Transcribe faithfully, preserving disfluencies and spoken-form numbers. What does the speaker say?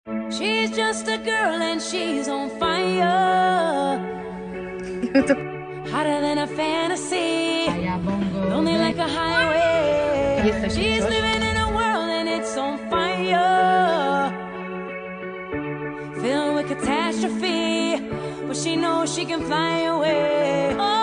She's just a girl and she's on fire. Hotter than a fantasy. Lonely like a highway. She's living in a world and it's on fire. Filled with catastrophe, but she knows she can fly away. Oh,